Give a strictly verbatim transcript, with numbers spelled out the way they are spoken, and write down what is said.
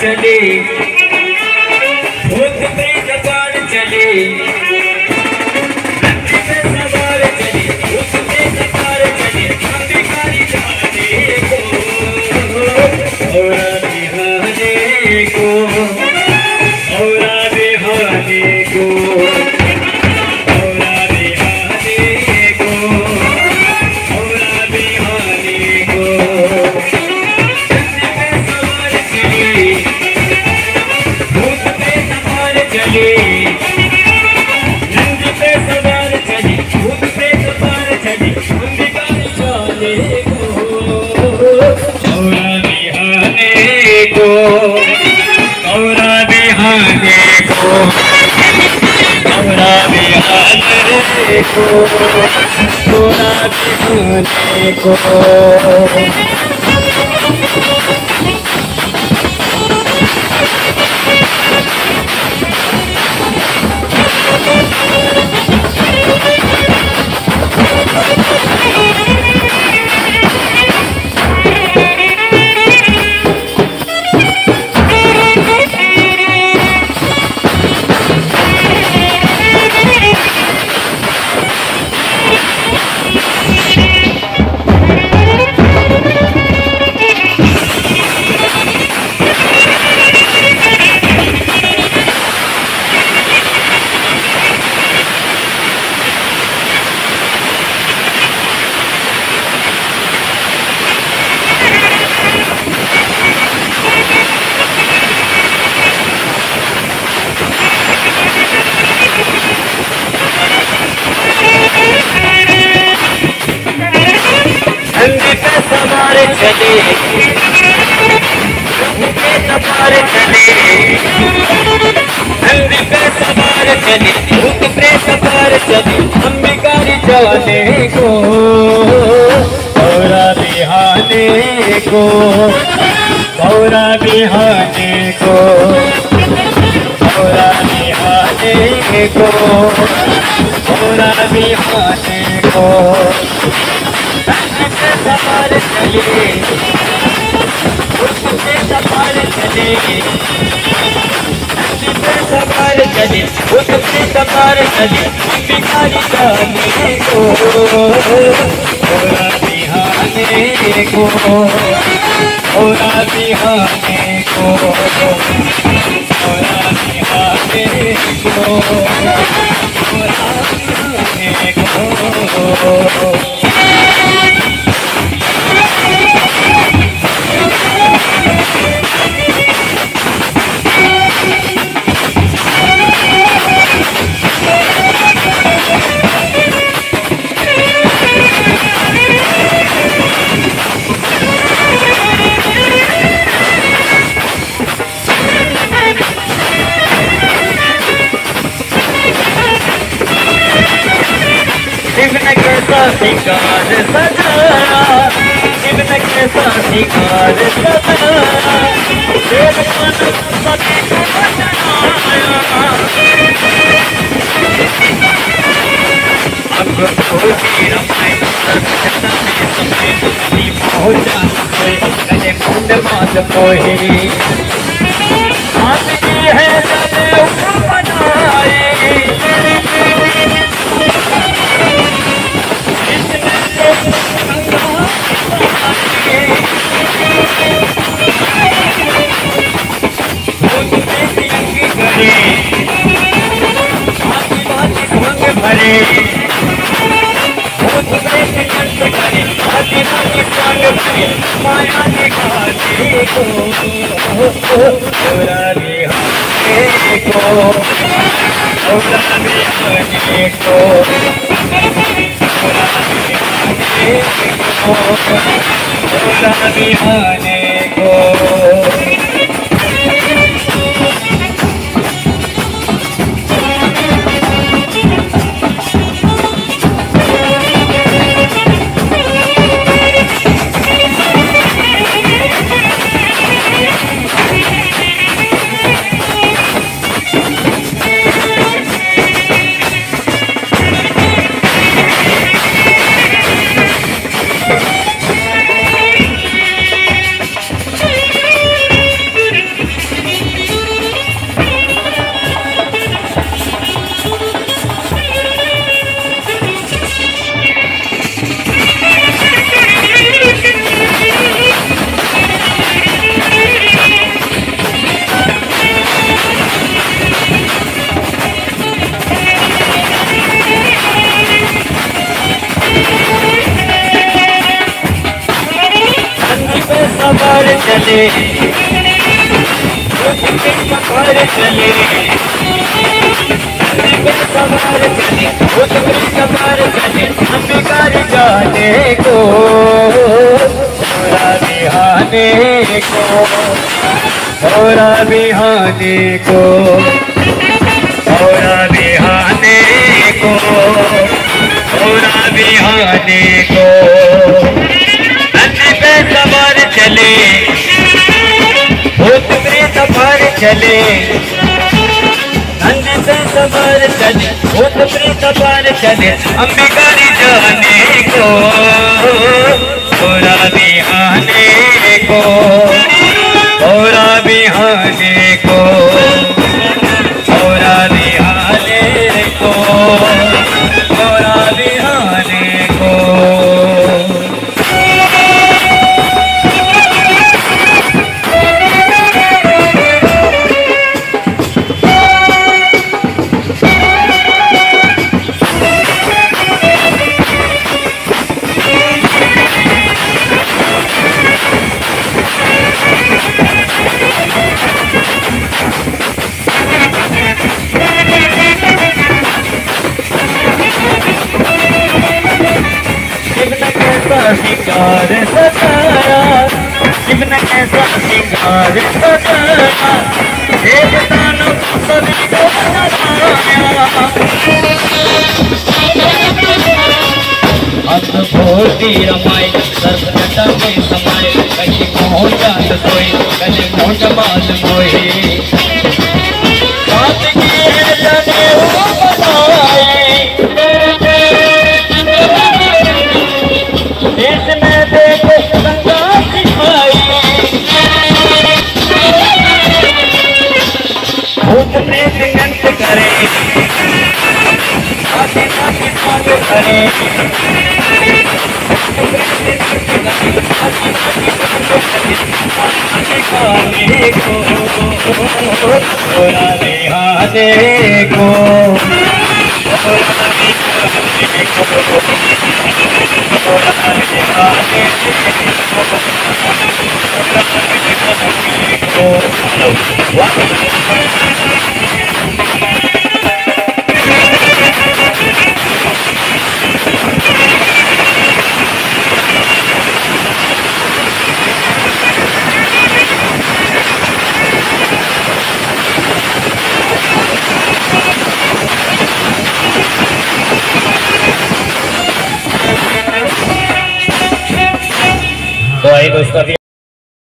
चले, भूत प्रेत बाण चले, नंदी पे सवार चले, भूत प्रेत बाण चले, अंबिकारी जाने को और बिहाने को और बिहाने को और बिहाने को और बिहाने को नंदी पे सवार चली, भूत प्रेत बाण चली, अंबिकारी जाने को और बिहाने को और बिहाने को और बिहाने को और बिहाने को। नंदी पे सवार चले, भूत प्रेत बाण चले, नंदी पे सवार चले, भूत प्रेत बाण चले, अंबिकारी जाने को और बिहाने को और बिहाने को और बिहाने को और बिहाने को। सवार चले, भूत प्रेत बाण चले, नंदी पे सवार चले, भूत प्रेत बाण चले, अंबिकारी जाने को और बिहाने को और बिहाने को और बिहाने को और बिहाने को। शिवन कैसा सिंगार सजाया, शिवन कैसा सिंगार सजाया, देव मन सती को बचाया, अब खोजी रमाई सर्वजता में समेत अपनी पहुँचा कोई गले मुंड मात कोई आप ये है जले ऊपर बनाए भरे भूत प्रेत कंठ करे, हाथी हाथी स्वांग भरे, माया दिखाते को और बिहाने को और बिहाने को और बिहाने को। चले सवार चले सवार चले सवार चले अंबिका जाने को थोड़ा बिहाने को थोड़ा बिहाने को थोड़ा बिहाने को थोड़ा बिहाने को नंदी पे सवार चले भूत प्रेत सवार चले नंदी पे सवार चले भूत प्रेत सवार चले अंबिका जाने को थोड़ा बिहाने को थोड़ा बिहाने को थोड़ा बिहाने को थोड़ा बिहाने को सिंगार सताया कितना कैसा सिंगार सताया देवतानों सभी को बताया अद्भुती रमाई सर्वजटा में समाये कहीं मोह जात सोई कहीं मोट बाल मोही बात की है जाने वो बताए देश में देखो गंगा सिखाई भूत प्रेत नृत्य करे आगे आगे आगे करे थोड़ा बिहाने को तो आई दोस्तों।